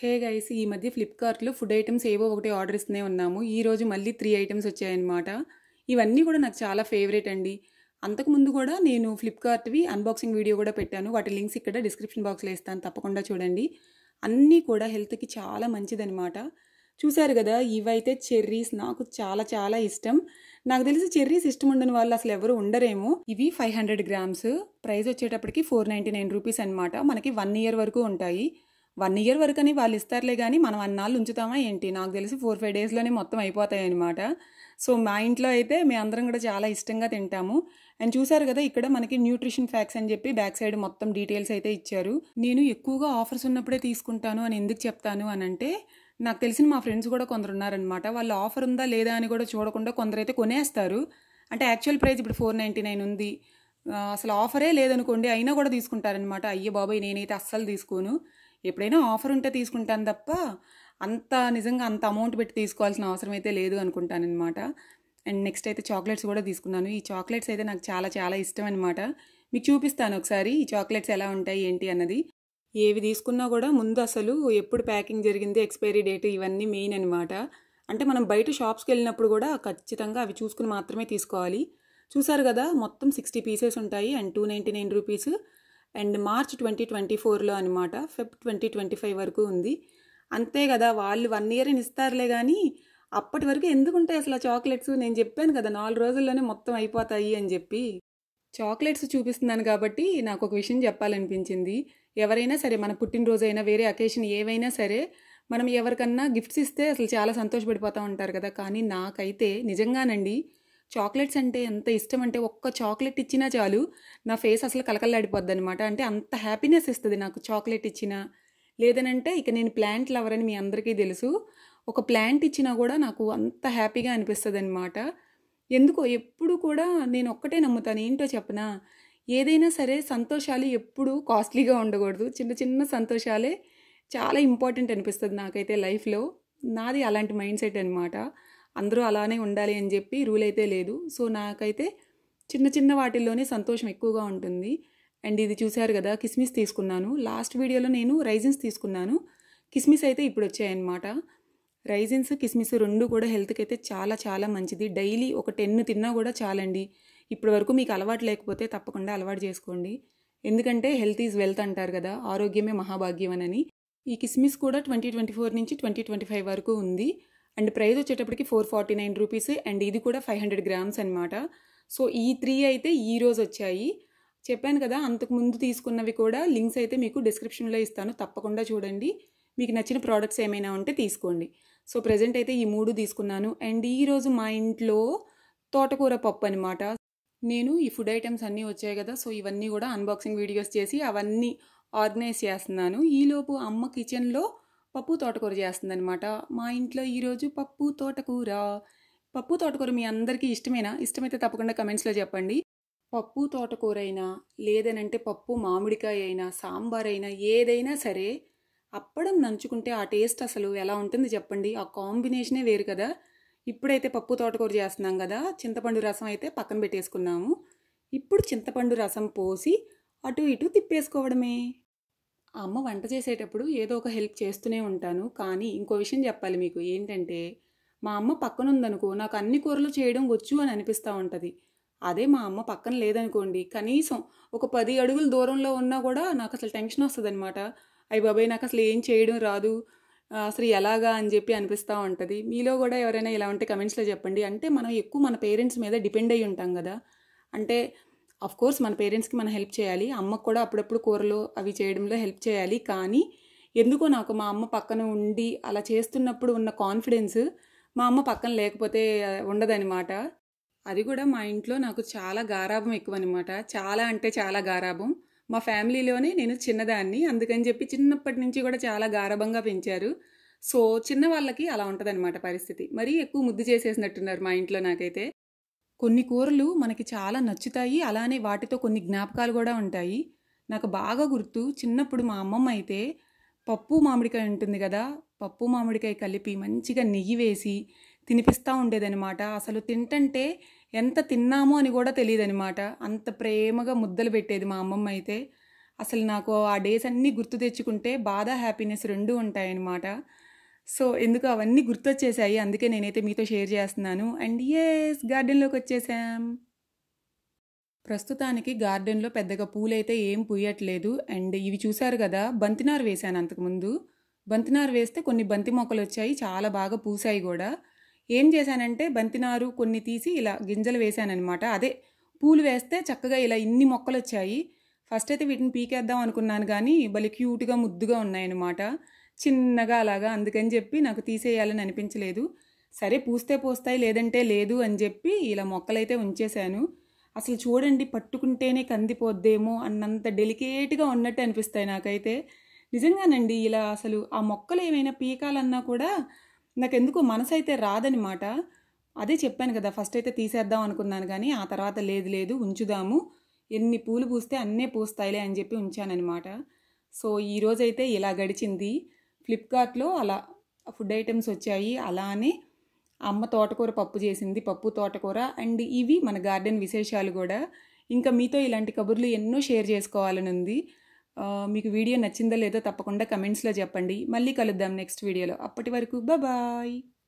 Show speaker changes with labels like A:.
A: Hey guys, ఈ మధ్య ఫ్లిప్కార్ట్లో ఫుడ్ ఐటమ్స్ ఏవో ఒకటి ఆర్డర్ ఇస్తూనే ఉన్నాము. ఈరోజు మళ్ళీ 3 ఐటమ్స్ వచ్చాయన్నమాట. ఇవన్నీ కూడా నాకు చాలా ఫేవరెట్ అండి. అంతకుముందు కూడా నేను ఫ్లిప్కార్ట్వి అన్బాక్సింగ్ వీడియో కూడా పెట్టాను. వాటి లింక్స్ ఇక్కడ డిస్క్రిప్షన్ బాక్స్లో ఇస్తాను, తప్పకుండా చూడండి. అన్నీ కూడా హెల్త్కి చాలా మంచిదన్నమాట. చూశారు కదా, ఇవైతే చెర్రీస్. నాకు చాలా చాలా ఇష్టం. నాకు తెలిసి చెర్రీస్ ఇష్టం ఉండని వాళ్ళు అసలు ఎవరు ఉండరేమో. ఇవి 500 గ్రామ్స్. ప్రైస్ వచ్చేటప్పటికి 499 రూపీస్ అనమాట. మనకి 1 ఇయర్ వరకు ఉంటాయి. 1 ఇయర్ వరకు అని వాళ్ళు ఇస్తారులే, కానీ మనం అన్నాళ్ళు ఉంచుతామా ఏంటి? నాకు తెలిసి 4-5 డేస్లోనే మొత్తం అయిపోతాయి అనమాట. సో మా ఇంట్లో అయితే మేమందరం కూడా చాలా ఇష్టంగా తింటాము. అండ్ చూసారు కదా, ఇక్కడ మనకి న్యూట్రిషన్ ఫ్యాక్ట్స్ అని చెప్పి బ్యాక్ సైడ్ మొత్తం డీటెయిల్స్ అయితే ఇచ్చారు. నేను ఎక్కువగా ఆఫర్స్ ఉన్నప్పుడే తీసుకుంటాను అని ఎందుకు చెప్తాను అని అంటే, నాకు తెలిసిన మా ఫ్రెండ్స్ కూడా కొందరు ఉన్నారనమాట. వాళ్ళు ఆఫర్ ఉందా లేదా అని కూడా చూడకుండా కొందరైతే కొనేస్తారు. అంటే యాక్చువల్ ప్రైస్ ఇప్పుడు 499 ఉంది, అసలు ఆఫరే లేదనుకోండి, అయినా కూడా తీసుకుంటారనమాట. అయ్యో బాబాయ్, నేనైతే అస్సలు తీసుకోను. ఎప్పుడైనా ఆఫర్ ఉంటే తీసుకుంటాను తప్ప నిజంగా అంత అమౌంట్ పెట్టి తీసుకోవాల్సిన అవసరం అయితే లేదు అనుకుంటానమాట. అండ్ నెక్స్ట్ అయితే చాక్లెట్స్ కూడా తీసుకున్నాను. ఈ చాక్లెట్స్ అయితే నాకు చాలా చాలా ఇష్టం అనమాట. మీకు చూపిస్తాను ఒకసారి ఈ చాక్లెట్స్ ఎలా ఉంటాయి ఏంటి అన్నది. ఏవి తీసుకున్నా కూడా ముందు అసలు ఎప్పుడు ప్యాకింగ్ జరిగింది, ఎక్స్పైరీ డేట్, ఇవన్నీ మెయిన్ అనమాట. అంటే మనం బయట షాప్స్కి వెళ్ళినప్పుడు కూడా ఖచ్చితంగా అవి చూసుకుని మాత్రమే తీసుకోవాలి. చూసారు కదా, మొత్తం 60 పీసెస్ ఉంటాయి అండ్ 299 రూపీస్. అండ్ మార్చ్ 2024లో అనమాట, ఫెబ్ 2025 వరకు ఉంది. అంతే కదా, వాళ్ళు 1 ఇయర్ అని ఇస్తారులే, కానీ అప్పటి వరకు ఎందుకు ఉంటాయి అసలు ఆ చాక్లెట్స్? నేను చెప్పాను కదా 4 రోజుల్లోనే మొత్తం అయిపోతాయి అని చెప్పి. చాక్లెట్స్ చూపిస్తున్నాను కాబట్టి నాకు ఒక విషయం చెప్పాలనిపించింది. ఎవరైనా సరే, మన పుట్టినరోజైనా వేరే అకేషన్ ఏవైనా సరే, మనం ఎవరికన్నా గిఫ్ట్స్ ఇస్తే అసలు చాలా సంతోషపడిపోతూ ఉంటారు కదా. కానీ నాకైతే నిజంగానండి చాక్లెట్స్ అంటే ఎంత ఇష్టం అంటే, ఒక్క చాక్లెట్ ఇచ్చినా చాలు నా ఫేస్ అసలు కలకల్లాడిపోద్ది అనమాట. అంటే అంత హ్యాపీనెస్ ఇస్తుంది నాకు చాక్లెట్ ఇచ్చినా. లేదనంటే ఇక నేను ప్లాంట్ లవర్ అని మీ అందరికీ తెలుసు. ఒక ప్లాంట్ ఇచ్చినా కూడా నాకు అంత హ్యాపీగా అనిపిస్తుంది అనమాట. ఎందుకో ఎప్పుడు కూడా నేను ఒక్కటే నమ్ముతాను, ఏంటో చెప్పనా, ఏదైనా సరే సంతోషాలు ఎప్పుడు కాస్ట్లీగా ఉండకూడదు. చిన్న చిన్న సంతోషాలే చాలా ఇంపార్టెంట్ అనిపిస్తుంది నాకైతే లైఫ్లో. నాది అలాంటి మైండ్ సెట్ అనమాట. అందరూ అలానే ఉండాలి అని చెప్పి రూల్ అయితే లేదు. సో నాకైతే చిన్న చిన్న వాటిల్లోనే సంతోషం ఎక్కువగా ఉంటుంది. అండ్ ఇది చూశారు కదా, కిస్మిస్ తీసుకున్నాను. లాస్ట్ వీడియోలో నేను రైజిన్స్ తీసుకున్నాను. కిస్మిస్ అయితే ఇప్పుడు వచ్చాయన్నమాట. రైజిన్స్, కిస్మిస్ రెండు కూడా హెల్త్కి అయితే చాలా చాలా మంచిది. డైలీ ఒక 10 తిన్నా కూడా చాలండి. ఇప్పటి వరకు మీకు అలవాటు లేకపోతే తప్పకుండా అలవాటు చేసుకోండి. ఎందుకంటే హెల్త్ ఈజ్ వెల్త్ అంటారు కదా, ఆరోగ్యమే మహాభాగ్యం అని. ఈ కిస్మిస్ కూడా 2024 నుంచి 2025 వరకు ఉంది. అండ్ ప్రైస్ వచ్చేటప్పటికి 449 రూపీస్. అండ్ ఇది కూడా 500 గ్రామ్స్ అనమాట. సో ఈ 3 అయితే ఈరోజు వచ్చాయి. చెప్పాను కదా, అంతకుముందు తీసుకున్నవి కూడా లింక్స్ అయితే మీకు డిస్క్రిప్షన్లో ఇస్తాను, తప్పకుండా చూడండి. మీకు నచ్చిన ప్రోడక్ట్స్ ఏమైనా ఉంటే తీసుకోండి. సో ప్రజెంట్ అయితే ఈ 3 తీసుకున్నాను. అండ్ ఈరోజు మా ఇంట్లో తోటకూర పప్పు అనమాట. నేను ఈ ఫుడ్ ఐటమ్స్ అన్నీ వచ్చాయి కదా, సో ఇవన్నీ కూడా అన్బాక్సింగ్ వీడియోస్ చేసి అవన్నీ ఆర్గనైజ్ చేస్తున్నాను. ఈలోపు అమ్మ కిచెన్లో పప్పు తోటకూర చేస్తుందనమాట. మా ఇంట్లో ఈరోజు పప్పు తోటకూర. పప్పు తోటకూర మీ అందరికీ ఇష్టమేనా? ఇష్టమైతే తప్పకుండా కమెంట్స్లో చెప్పండి. పప్పు తోటకూర అయినా, లేదనంటే పప్పు మామిడికాయ అయినా, సాంబార్ అయినా, ఏదైనా సరే అప్పడం నంచుకుంటే ఆ టేస్ట్ అసలు ఎలా ఉంటుంది చెప్పండి. ఆ కాంబినేషనే వేరు కదా. ఇప్పుడైతే పప్పు తోటకూర చేస్తున్నాం కదా, చింతపండు రసం అయితే పక్కన పెట్టేసుకున్నాము. ఇప్పుడు చింతపండు రసం పోసి అటు ఇటు తిప్పేసుకోవడమే. అమ్మ వంట చేసేటప్పుడు ఏదో ఒక హెల్ప్ చేస్తూనే ఉంటాను. కానీ ఇంకో విషయం చెప్పాలి మీకు, ఏంటంటే మా అమ్మ పక్కన ఉందనుకో, నాకు అన్ని కూరలు చేయడం వచ్చు అని అనిపిస్తూ ఉంటుంది. అదే మా అమ్మ పక్కన లేదనుకోండి, కనీసం ఒక 10 అడుగుల దూరంలో ఉన్నా కూడా నాకు అసలు టెన్షన్ వస్తుంది అనమాట. అయ్య బాబాయ్, నాకు అసలు ఏం చేయడం రాదు, అసలు ఎలాగా అని చెప్పి అనిపిస్తూ ఉంటుంది. మీలో కూడా ఎవరైనా ఇలా ఉంటే కమెంట్స్లో చెప్పండి. అంటే మనం ఎక్కువ మన పేరెంట్స్ మీద డిపెండ్ అయ్యి ఉంటాం కదా. అంటే కోర్స్ మన పేరెంట్స్కి మనం హెల్ప్ చేయాలి, అమ్మకు కూడా అప్పుడప్పుడు కూరలు అవి చేయడంలో హెల్ప్ చేయాలి. కానీ ఎందుకో నాకు మా అమ్మ పక్కన ఉండి అలా చేస్తున్నప్పుడు ఉన్న కాన్ఫిడెన్స్ మా అమ్మ పక్కన లేకపోతే ఉండదనమాట. అది కూడా మా ఇంట్లో నాకు చాలా గారాబం ఎక్కువ అనమాట. చాలా అంటే చాలా గారాబం. మా ఫ్యామిలీలోనే నేను చిన్నదాన్ని, అందుకని చెప్పి చిన్నప్పటి నుంచి కూడా చాలా గారాబంగా పెంచారు. సో చిన్న వాళ్ళకి అలా ఉంటుందన్నమాట పరిస్థితి. మరీ ఎక్కువ ముద్దు చేసేసినట్టున్నారు మా ఇంట్లో నాకైతే. కొన్ని కూరలు మనకి చాలా నచ్చుతాయి, అలానే వాటితో కొన్ని జ్ఞాపకాలు కూడా ఉంటాయి. నాకు బాగా గుర్తు, చిన్నప్పుడు మా అమ్మమ్మ అయితే పప్పు మామిడికాయ ఉంటుంది కదా, పప్పు మామిడికాయ కలిపి మంచిగా నెయ్యి వేసి తినిపిస్తూ ఉండేదనమాట. అసలు తింటంటే ఎంత తిన్నామో అని కూడా తెలియదనమాట. అంత ప్రేమగా ముద్దలు పెట్టేది మా అమ్మమ్మ అయితే. అసలు నాకు ఆ డేస్ అన్నీ గుర్తు తెచ్చుకుంటే బాధ, హ్యాపీనెస్ 2 ఉంటాయన్నమాట. సో, ఎందుకో అవన్నీ గుర్తొచ్చేసాయి. అందుకే నేనైతే మీతో షేర్ చేస్తున్నాను. అండ్ యెస్, గార్డెన్‌లోకొచ్చేసాం. ప్రస్తుతానికి గార్డెన్‌లో పెద్దగా పూలైతే ఏం పూయట్లేదు. అండ్ ఇవి చూసారు కదా! బంతినారు వేశాను అంతకుముందు. బంతినారు వేస్తే కొన్ని బంతి మొక్కలొచ్చాయి. చాలా బాగా పూసాయి గూడా. ఏం చేశానంటే బంతినారు కొన్ని తీసి ఇలా గింజలు వేశాననమాట. అదే పూలు వేస్తే చక్కగా ఇలా ఇన్ని మొక్కలొచ్చాయి. ఫస్ట్ అయితే వీటిని పీకేద్దాం అనుకున్నాను గానీ భలే క్యూట్‌గా, ముద్దుగా ఉన్నాయన్నమాట. చిన్నగా అలాగా. అందుకని చెప్పి నాకు తీసేయాలని అనిపించలేదు. సరే పూస్తే పూస్తాయి లేదంటే లేదు అని చెప్పి ఇలా మొక్కలైతే ఉంచేశాను. అసలు చూడండి పట్టుకుంటేనే కందిపోద్దేమో అన్నంత డెలికేట్‌గా ఉన్నట్టు అనిపిస్తాయి నాకైతే. నిజంగానండి ఇలా అసలు ఆ మొక్కలు ఏమైనా పీకాలన్నా కూడా నాకెందుకో మనసైతే రాదనమాట. అదే చెప్పాను కదా! ఫస్ట్ అయితే తీసేద్దాం అనుకున్నాను కానీ ఆ తర్వాత లేదు లేదు ఉంచుదాము. ఎన్ని పూలు పూస్తే అన్నే పూస్తాయిలే అని చెప్పి ఉంచాననమాట. సో, ఈరోజైతే ఇలా గడిచింది. ఫ్లిప్‌కార్ట్‌లో అలా ఫుడ్ ఐటెమ్స్ వచ్చాయి. అలానే అమ్మ తోటకూర పప్పు చేసింది. పప్పు, తోటకూర అండ్ ఇవి మన గార్డెన్ విశేషాలు గూడా. ఇంకా మీతో ఇలాంటి కబుర్లు ఎన్నో షేర్ చేసుకోవాలని ఉంది. మీకు వీడియో నచ్చిందో లేదో తప్పకుండా కమెంట్స్‌లో చెప్పండి. మళ్ళీ కలుద్దాం నెక్స్ట్ వీడియోలో. అప్పటి వరకు బాయ్.